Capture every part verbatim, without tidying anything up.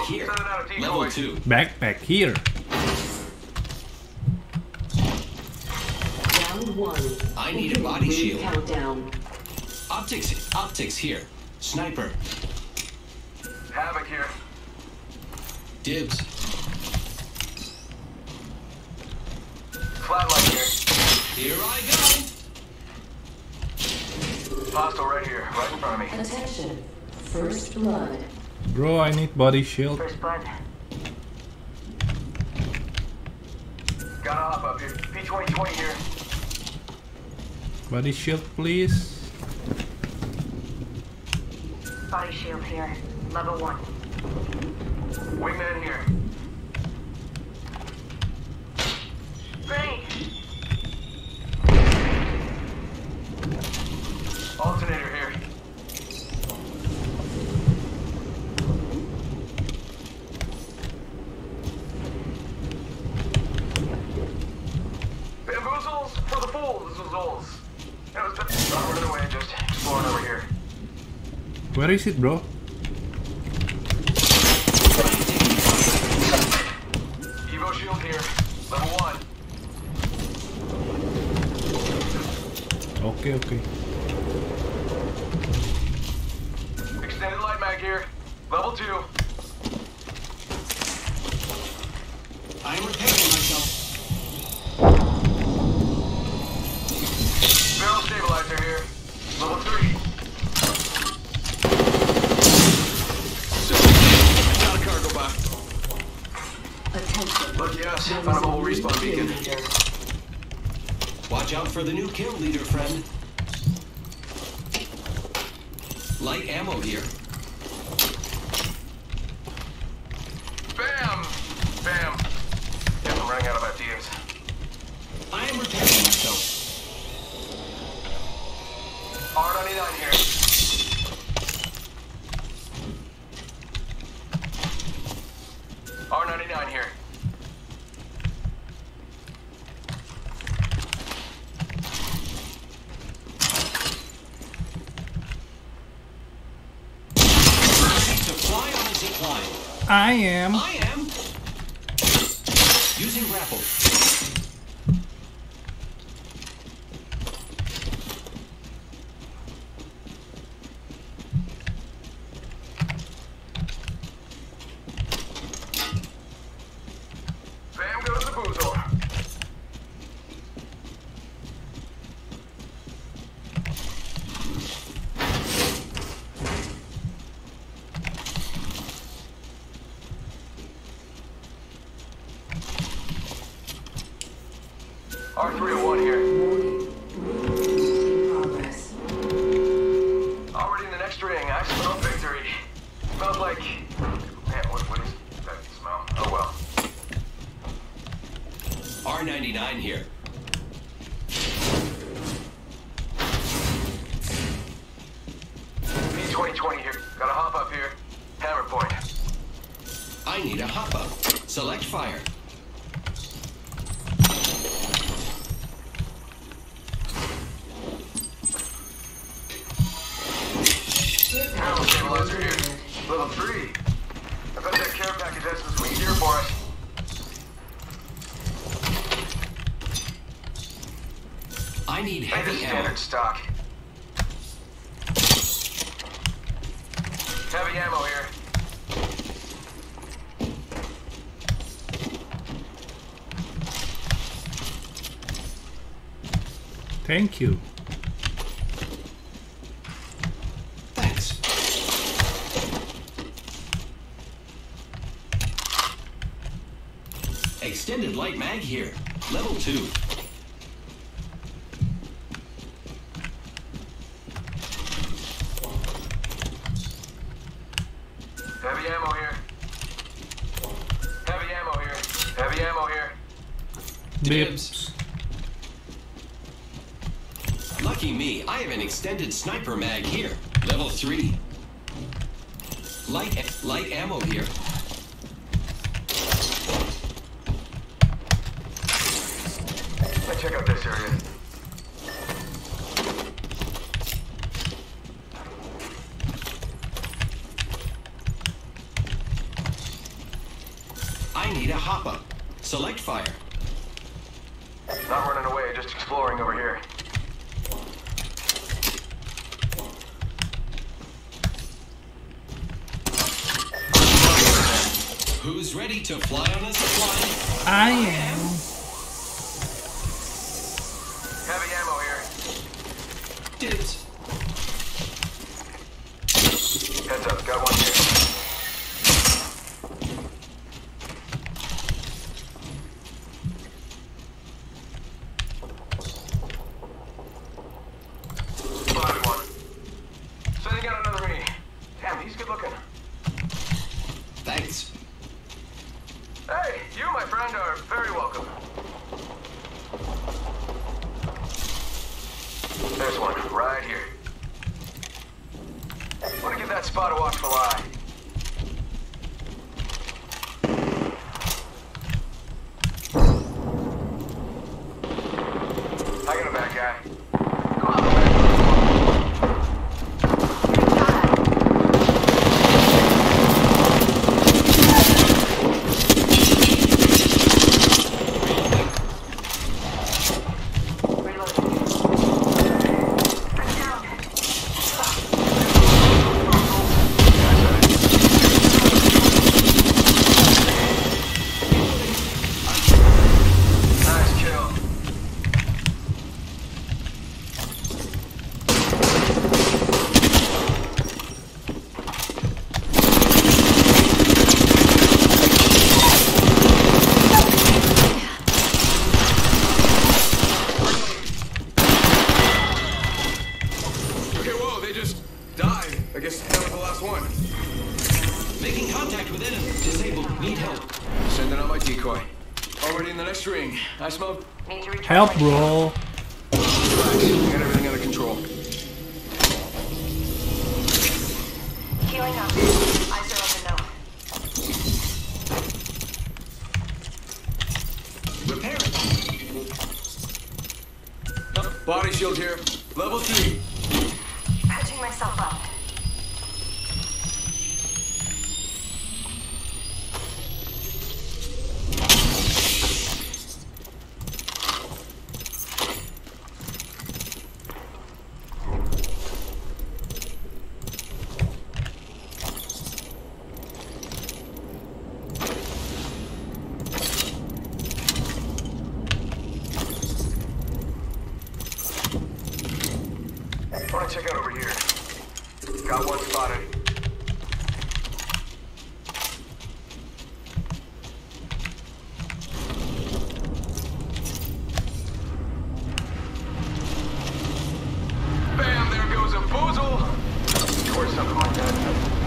here. Level two. Backpack here. Round one. I need a body shield. Countdown. Optics, optics here. Sniper. Havoc here. Dibs. Flatline here. Here I go. Hostile right here, right in front of me. Attention. First blood. Bro, I need body shield. First blood. Gotta hop up here. P twenty twenty here. Body shield, please. Body shield here. Level one. Wingman here. Grenade. Alternator here. Bamboozles for the fools. Zoles. It was not running away, just exploring over here. Where is it, bro? Evo shield here. Level one. Okay, okay. Extended light mag here. Level two. I'm repairing myself. Barrel stabilizer here. Level three. Got a cargo box. Attention. Lucky us. Found a mobile respawn beacon. Watch out for the new kill leader, friend. Light ammo here. Bam! Bam! Yep, I'm running out of ideas. I am repairing myself. R ninety-nine here. R ninety-nine here. To fly on a zip line. I am. I am. Using grapple. Bam goes the boozle. R three oh one here. In progress. Already in the next ring. I smell victory. Smells like... Man, what, what is that smell? Oh well. R ninety-nine here. P twenty twenty here. Gotta hop up here. Hammer point. I need a hop up. Select fire. Barrel stabilizer here. Level three. I bet that care package has some sweet gear for us. I need Make heavy this ammo. standard stock. Heavy ammo here. Thank you. Thanks. Extended light mag here. Level two. Heavy ammo here. Heavy ammo here. Heavy ammo here. Bips. Lucky me, I have an extended sniper mag here. Level three. Light, light ammo here. Let's check out this area. I need a hop-up. Select fire. Not running away, just exploring over here. Who's ready to fly on a supply? I am. Heavy ammo here. Dibs. Heads up, got one here. Spotted one. Sending out another me. Damn, he's good looking. Thanks. Hey, you, my friend, are very welcome. There's one, right here. Want to give that spot a watchful eye. I got a bad guy. Go on, man. Nice kill. Okay, whoa, they just died. I guess that was the last one. Making contact with enemy. Disabled. Need help. Sending out my decoy. Already in the next ring. I smoke. Need to return Help, my- bro. Relax. We got everything under control. Healing up. Eyes are open now. Repair it. Body shield here. Level three. Patching myself up. Want to check out over here. Got one spotted. Bam! There goes a boozle. Or something like that.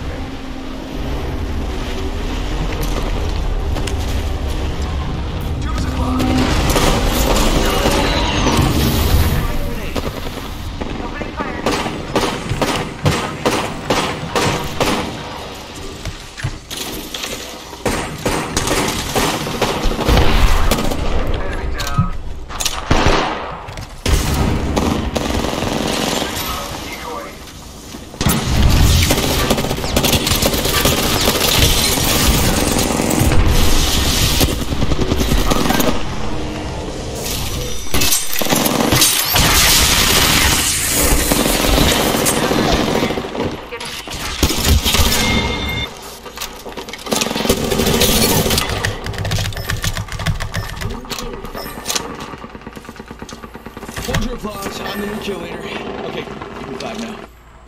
Tube supply. Opening fire. Enemy down. Decoy. Hold your applause. I'm the new kill leader. Okay, give me five now.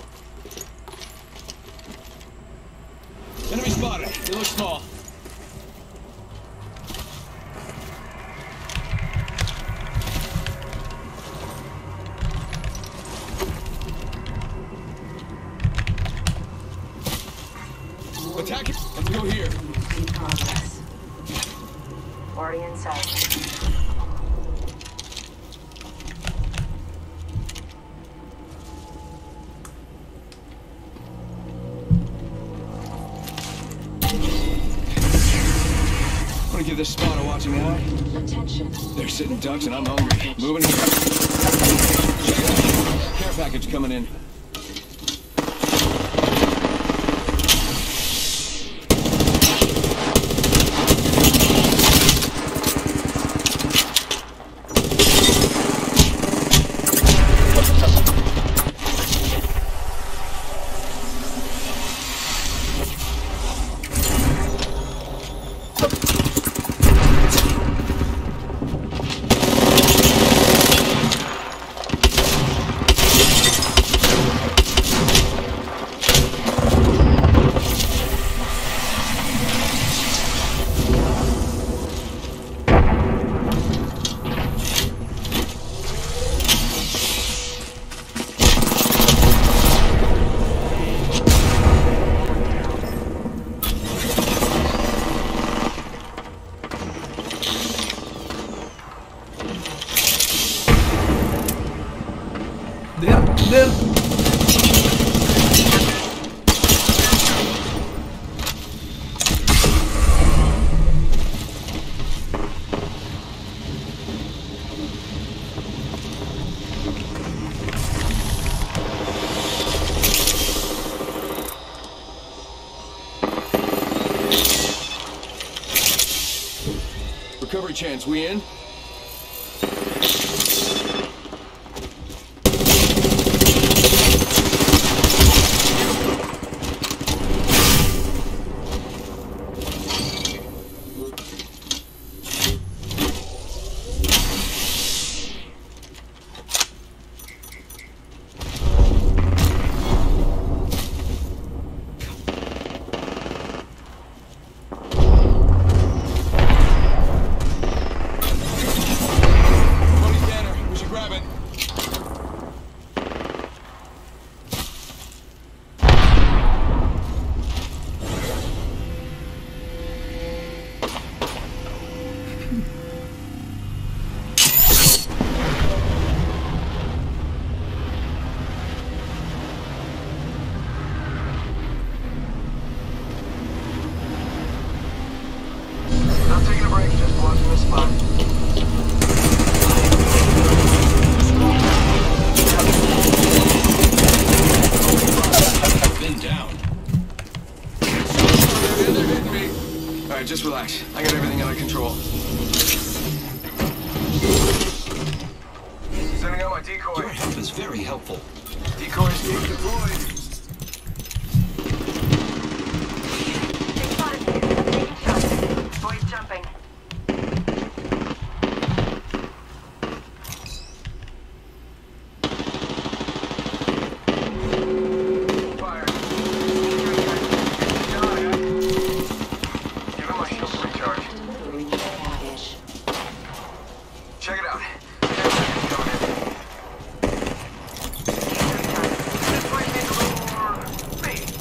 Enemy spotted. They look small. Attack it. Let's go here. In progress. Already inside. I'm gonna give this spot a watching eye. Attention. They're sitting ducks and I'm hungry. Moving here. Check it out. Care package coming in. recovery chance. We in? Not taking a break, just watching the spot. Been down. They're, they're hitting me. All right, just relax. I got everything under control. Sending out my decoy. Your help is very helpful. Decoy escape deployed. They spotted me. I'm taking shots. Boys jumping. Fire. Give him my shield to recharge. Package. Check it out. Care package coming in. This might need a little more speed.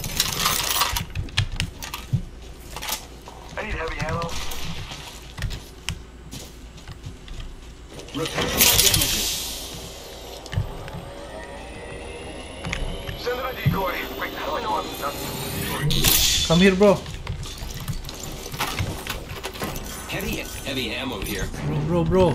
I need heavy ammo. Repair my damages. Send in a decoy. Wait, how do I know I'm not decoy? Come here, bro. Heavy, heavy ammo here. Bro, bro, bro.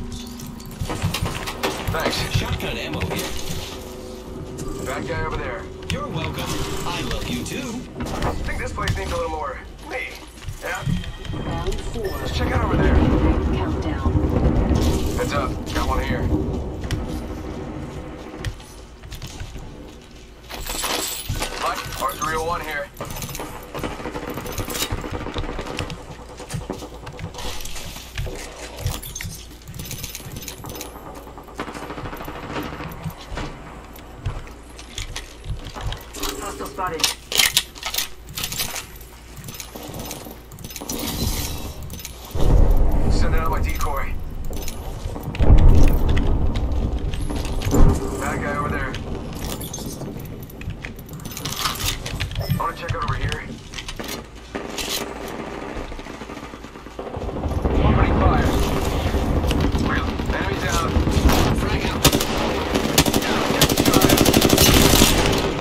Thanks. Shotgun ammo here. Bad guy over there. You're welcome. I love you too. I think this place needs a little more me. Yeah? Round four. Let's check out over there. Countdown. Heads up. Got one here. Mike, R three oh one here. Hostile spotted. Sending out my decoy. Bad guy over there. I want to check out over here. Opening fire. Real. Enemy down. Frag out. Down. Get shot.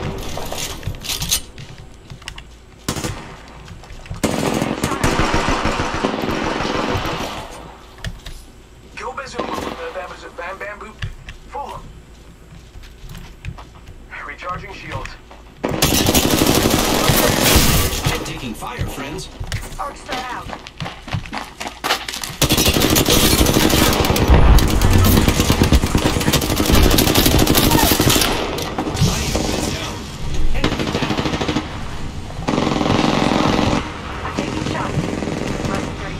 Go Bazooka. Uh, Bam, bam, bam, boop. Fool him. Recharging shields. I'm taking fire, friends. Arc star out. I have been down. Enemy down. I'm taking shots. Less than thirty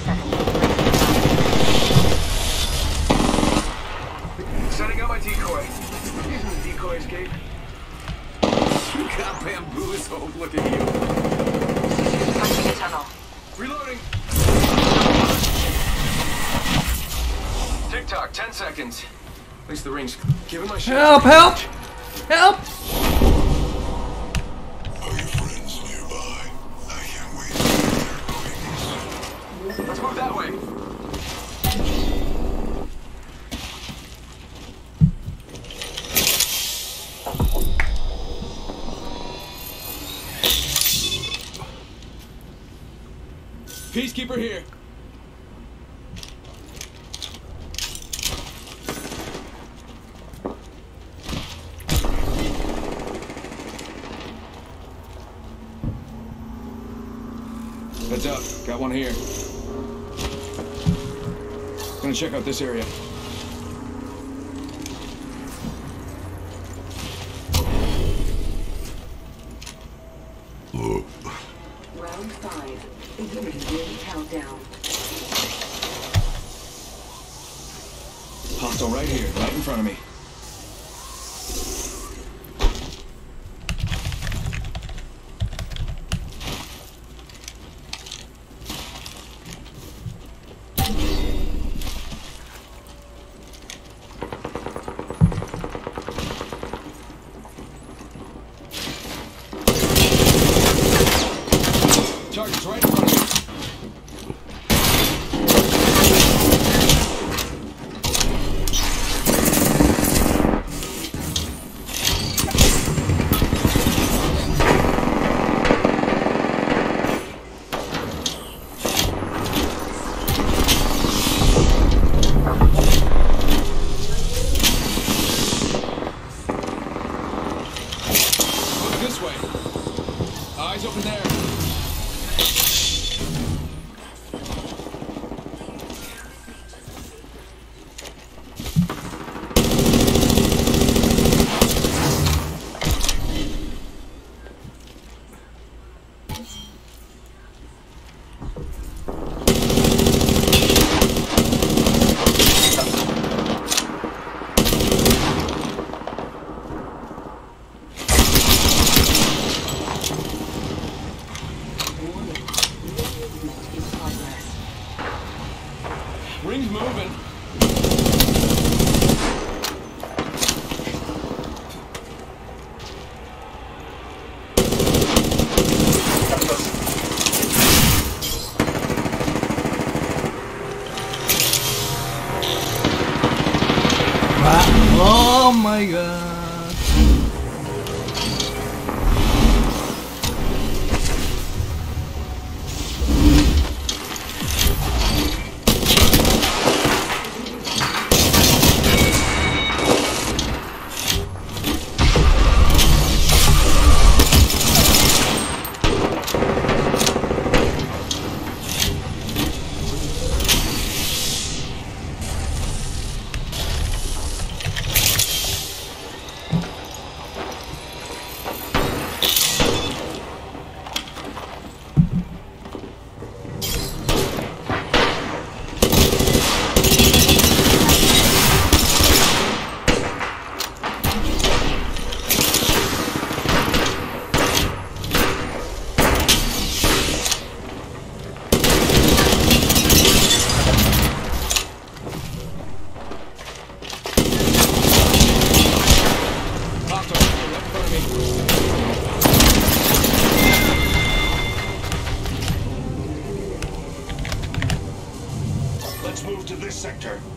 seconds. Setting up my decoy. Using the decoy escape. You got bamboozled. Look at you. Punching a tunnel. Reloading. Tick tock, ten seconds. At least the ring's. Give him my shot. Help, help! Help! Are your friends nearby? I can't wait. Let's move that way. Peacekeeper here. Heads up. Got one here. Gonna check out this area. Round five. Beginning ring countdown. Hostile right here, right in front of me. Target's right in front of me. Look this way. Eyes open there. Ring's moving. Oh my god. Let's move to this sector.